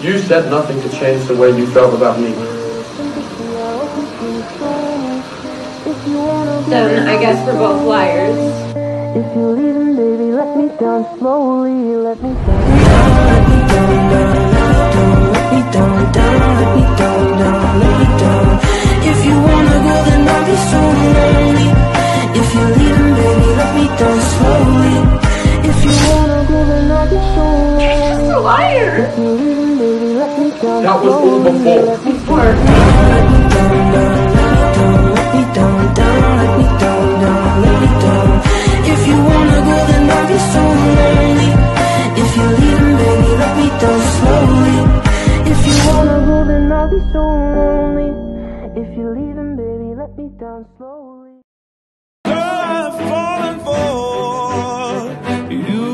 You said nothing to change the way you felt about me. Then I guess we're both liars. If you're leaving, baby, let me down slowly. Let me down, let me down, let me down, let me down. If you wanna go, then I'll be so lonely. If you're leaving, baby, let me down slowly. If you wanna go, then I'll be so lonely. You're a liar. If you're leaving, baby, let me down That was all before. Before. let me down, let me down, let me down, let me down. If you wanna go, then I'll be so lonely. If you're leaving, baby, let me down slowly. If you wanna go, then I'll be so lonely. If you're leaving, baby, let me down slowly. I've fallen for you.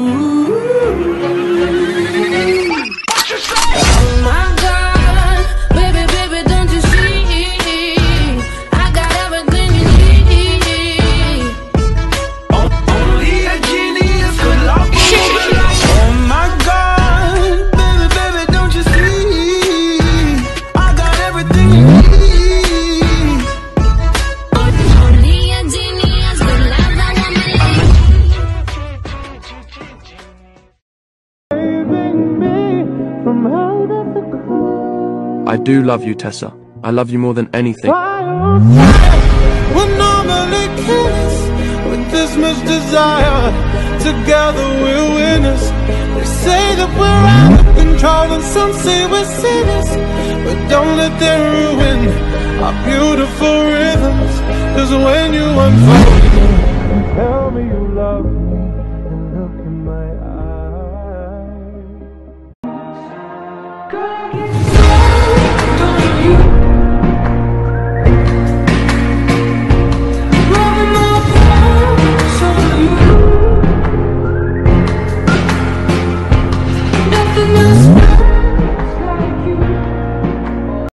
Oh my God, baby, baby, don't you see? I got everything you need. Only a genius could lock me in the light. Oh my God, baby, baby, don't you see? I got everything you need. Only a genius could love that Saving me from hell that's a I do love you, Tessa. I love you more than anything. We're normally killers with this much desire. Together we're winners. They say that we're out of control and some say we're sinners, but don't let them ruin our beautiful rhythms. Cause when you unfold and tell me you love me and look in my eyes, girl,